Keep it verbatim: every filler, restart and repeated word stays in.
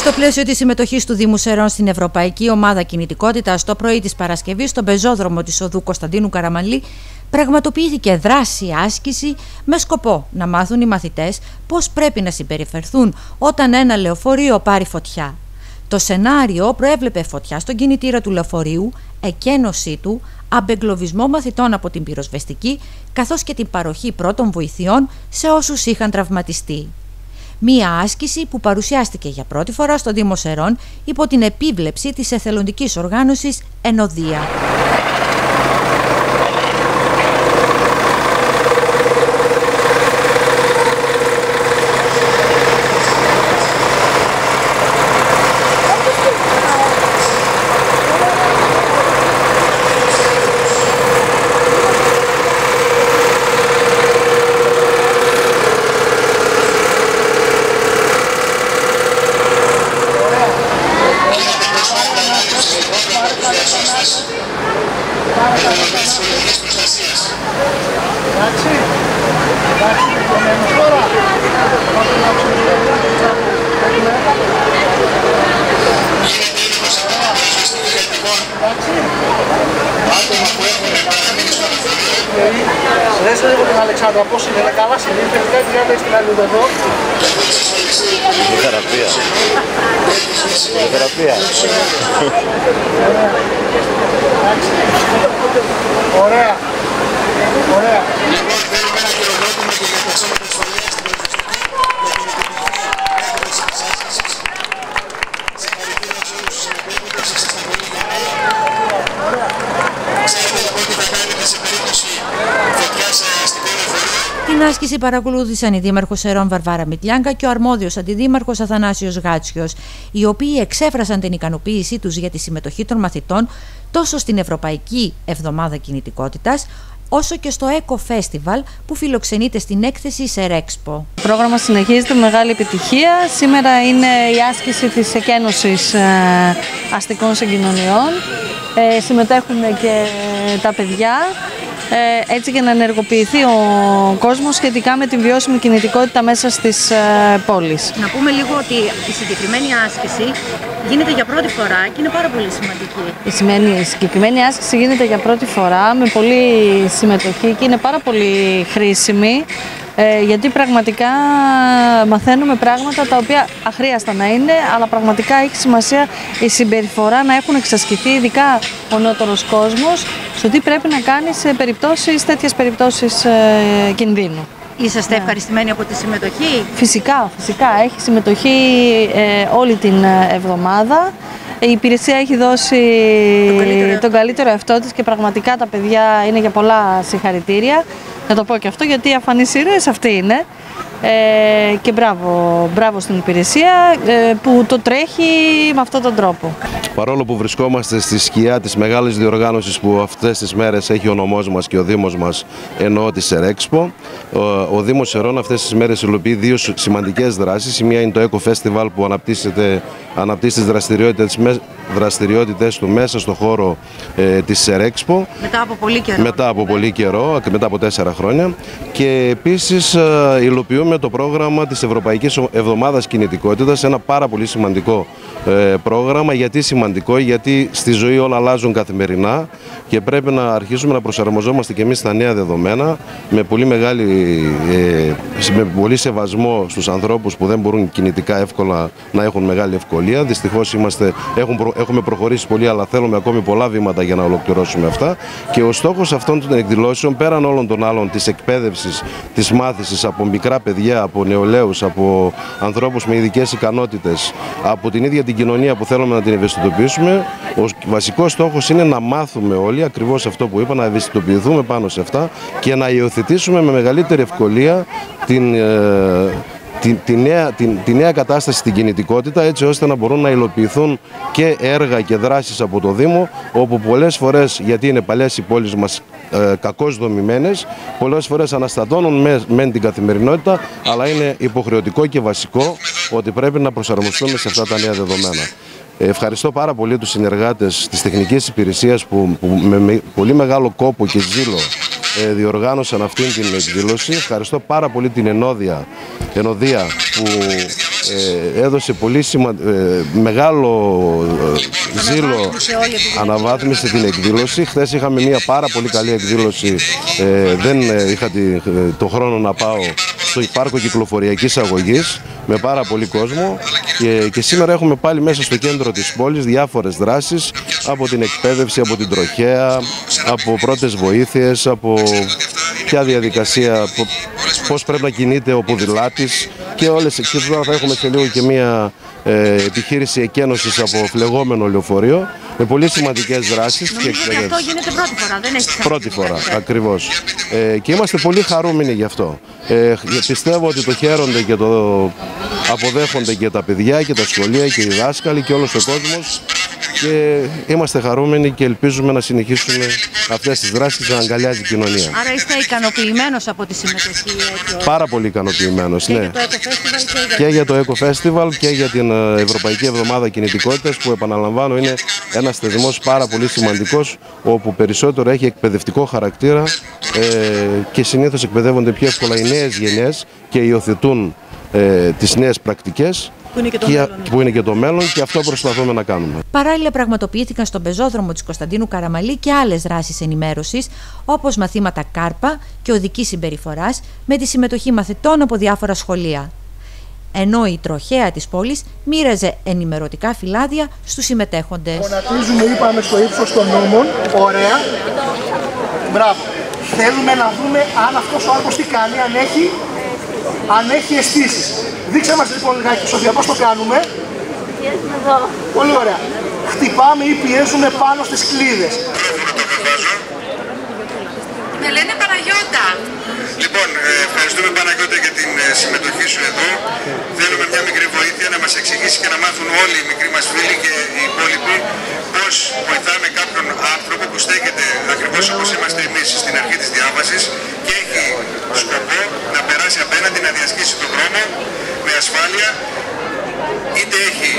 Στο πλαίσιο της συμμετοχής του Δήμου Σερών στην Ευρωπαϊκή Ομάδα Κινητικότητας, το πρωί της Παρασκευής, στον πεζόδρομο της οδού Κωνσταντίνου Καραμανλή, πραγματοποιήθηκε δράση άσκηση με σκοπό να μάθουν οι μαθητές πώς πρέπει να συμπεριφερθούν όταν ένα λεωφορείο πάρει φωτιά. Το σενάριο προέβλεπε φωτιά στον κινητήρα του λεωφορείου, εκένωσή του, αμπεγκλωβισμό μαθητών από την πυροσβεστική, καθώς και την παροχή πρώτων βοηθειών σε όσους είχαν τραυματιστεί. Μία άσκηση που παρουσιάστηκε για πρώτη φορά στο Δήμο Σερών υπό την επίβλεψη της εθελοντικής οργάνωσης Ενωδία. Δες λίγο την Αλεξάνδρα, πώς είναι, είναι καλά συνήθως, κάτι για να έχεις την άλλη εδώ. Η θεραπεία. Η θεραπεία. Ωραία. Ωραία. Την άσκηση παρακολούθησαν η Δήμαρχος Σερών Βαρβάρα Μητλιάγκα και ο αρμόδιος Αντιδήμαρχος Αθανάσιος Γάτσιος, οι οποίοι εξέφρασαν την ικανοποίησή τους για τη συμμετοχή των μαθητών τόσο στην Ευρωπαϊκή Εβδομάδα Κινητικότητας, όσο και στο Eco Festival που φιλοξενείται στην έκθεση Serexpo. Το πρόγραμμα συνεχίζεται με μεγάλη επιτυχία. Σήμερα είναι η άσκηση της εκένωσης αστικών συγκοινωνιών. Ε, συμμετέχουν και τα παιδιά. Ε, έτσι για να ενεργοποιηθεί ο κόσμος σχετικά με την βιώσιμη κινητικότητα μέσα στις ε, πόλεις. Να πούμε λίγο ότι η συγκεκριμένη άσκηση γίνεται για πρώτη φορά και είναι πάρα πολύ σημαντική. Η, σημαίνει, η συγκεκριμένη άσκηση γίνεται για πρώτη φορά με πολύ συμμετοχή και είναι πάρα πολύ χρήσιμη, ε, γιατί πραγματικά μαθαίνουμε πράγματα τα οποία αχρίαστα να είναι, αλλά πραγματικά έχει σημασία η συμπεριφορά να έχουν εξασκηθεί, ειδικά ο νεότερος κόσμος, στο τι πρέπει να κάνει σε περιπτώσεις, τέτοιες περιπτώσεις ε, κινδύνου. Είσαστε ναι. ευχαριστημένοι από τη συμμετοχή? Φυσικά, φυσικά. Έχει συμμετοχή ε, όλη την εβδομάδα. Η υπηρεσία έχει δώσει τον καλύτερο, τον καλύτερο εαυτό της και πραγματικά τα παιδιά είναι για πολλά συγχαρητήρια. Να το πω και αυτό, γιατί οι αφανείς ήρωες αυτοί είναι. Ε, και μπράβο, μπράβο στην υπηρεσία ε, που το τρέχει με αυτόν τον τρόπο. Παρόλο που βρισκόμαστε στη σκιά της μεγάλης διοργάνωσης που αυτές τις μέρες έχει ο νομός μας και ο Δήμος μας, εννοώ τη Serexpo, ο, ο Δήμος Σερών αυτές τις μέρες υλοποιεί δύο σημαντικές δράσεις. Η μία είναι το Eco Festival που αναπτύσσεται, αναπτύσσει τις δραστηριότητες, δραστηριότητες του μέσα στο χώρο ε, της Serexpo. Μετά από πολύ καιρό. Μετά από πολύ καιρό, μετά από τέσσερα χρόνια. Και επίσης ε, υλοποιούμε το πρόγραμμα της Ευρωπαϊκής Εβδομάδας Κινητικότητας, ένα πάρα πολύ σημαντικό ε, πρόγραμμα. Γιατί σημαντικό? Γιατί στη ζωή όλα αλλάζουν καθημερινά και πρέπει να αρχίσουμε να προσαρμοζόμαστε και εμείς στα νέα δεδομένα με πολύ, μεγάλη, ε, με πολύ σεβασμό στους ανθρώπους που δεν μπορούν κινητικά εύκολα να έχουν μεγάλη ευκολία. Δυστυχώς είμαστε, έχουν, έχουμε προχωρήσει πολύ, αλλά θέλουμε ακόμη πολλά βήματα για να ολοκληρώσουμε αυτά. Και ο στόχος αυτών των εκδηλώσεων, πέραν όλων των άλλων, της εκπαίδευσης, της μάθησης από μικρά παιδιά, από νεολαίους, από ανθρώπους με ειδικές ικανότητες, από την ίδια την κοινωνία που θέλουμε να την ευαισθητοποιήσουμε, ο βασικός στόχος είναι να μάθουμε όλοι ακριβώς αυτό που είπα, να ευαισθητοποιηθούμε πάνω σε αυτά και να υιοθετήσουμε με μεγαλύτερη ευκολία την, ε, Τη, τη, νέα, τη, τη νέα κατάσταση στην κινητικότητα, έτσι ώστε να μπορούν να υλοποιηθούν και έργα και δράσεις από το Δήμο, όπου πολλές φορές, γιατί είναι παλιές οι πόλεις μας ε, κακώς δομημένες, πολλές φορές αναστατώνουν με, με την καθημερινότητα, αλλά είναι υποχρεωτικό και βασικό ότι πρέπει να προσαρμοστούμε σε αυτά τα νέα δεδομένα. Ευχαριστώ πάρα πολύ τους συνεργάτες της τεχνικής υπηρεσίας που, που με, με πολύ μεγάλο κόπο και ζήλο ε, διοργάνωσαν αυτήν την εκδήλωση. Ευχαριστώ πάρα πολύ την Ενώδια, Ενωδία που ε, έδωσε πολύ σημα... ε, μεγάλο ε, ζήλο, αναβάθμισε την εκδήλωση. Χθες είχαμε μια πάρα πολύ καλή εκδήλωση, ε, δεν είχα τη, το χρόνο να πάω στο πάρκο κυκλοφοριακής αγωγής με πάρα πολύ κόσμο και, και σήμερα έχουμε πάλι μέσα στο κέντρο της πόλης διάφορες δράσεις, από την εκπαίδευση, από την τροχέα, από πρώτες βοήθειες, από ποια διαδικασία, πώς πρέπει να κινείται ο ποδηλάτης και όλες. Και τώρα θα έχουμε σε λίγο και μια ε, επιχείρηση εκένωσης από φλεγόμενο λεωφορείο με πολύ σημαντικές δράσεις. Νομίζω και ότι αυτό γίνεται πρώτη φορά, δεν έχει Πρώτη φορά, ακριβώς. Ε, και είμαστε πολύ χαρούμενοι γι' αυτό. Ε, πιστεύω ότι το χαίρονται και το αποδέχονται και τα παιδιά και τα σχολεία και οι δάσκαλοι και όλος ο κόσμος. Και είμαστε χαρούμενοι και ελπίζουμε να συνεχίσουμε αυτές τις δράσεις να αγκαλιάζει η κοινωνία. Άρα είστε ικανοποιημένος από τη συμμετοχή? Έτσι, πάρα πολύ ικανοποιημένος, και ναι. Για το Eco Festival και για το Eco Festival και για την Ευρωπαϊκή Εβδομάδα Κινητικότητας, που επαναλαμβάνω είναι ένας θεσμός πάρα πολύ σημαντικός, όπου περισσότερο έχει εκπαιδευτικό χαρακτήρα ε, και συνήθως εκπαιδεύονται πιο εύκολα οι νέες γενιές και υιοθετούν ε, τις νέες πρακτικές. Που είναι, και το και, μέλλον, ναι. που είναι και το μέλλον, και αυτό προσπαθούμε να κάνουμε. Παράλληλα, πραγματοποιήθηκαν στον πεζόδρομο της Κωνσταντίνου Καραμαλή και άλλες δράσεις ενημέρωσης, όπως μαθήματα κάρπα και οδικής συμπεριφοράς, με τη συμμετοχή μαθητών από διάφορα σχολεία. Ενώ η τροχέα της πόλης μοίραζε ενημερωτικά φυλάδια στους συμμετέχοντες. Γονατίζουμε, είπαμε, στο ύψος των νόμων. Ωραία. Μπράβο. Θέλουμε να δούμε αν αυτός ο άνθρωπος τι κάνει, αν έχει, αν έχει αισθήσεις. Δείξε μας λοιπόν λιγάκι, Σοφία, πώς το κάνουμε. Πιέζουμε εδώ. Πολύ ωραία. Χτυπάμε ή πιέζουμε πάνω στις κλείδες. Με λένε Παναγιώτα. Λοιπόν, ευχαριστούμε Παναγιώτα για την συμμετοχή σου εδώ. Θέλουμε μια μικρή βοήθεια να μας εξηγήσει και να μάθουν όλοι οι μικροί μας φίλοι και οι υπόλοιποι πώς βοηθάμε κάποιον άνθρωπο που στέκεται ακριβώς όπως είμαστε εμείς στην αρχή της διάβασης και έχει σκοπό να περάσει απέναντι, να διασχίσει τον δρόμο με ασφάλεια, είτε έχει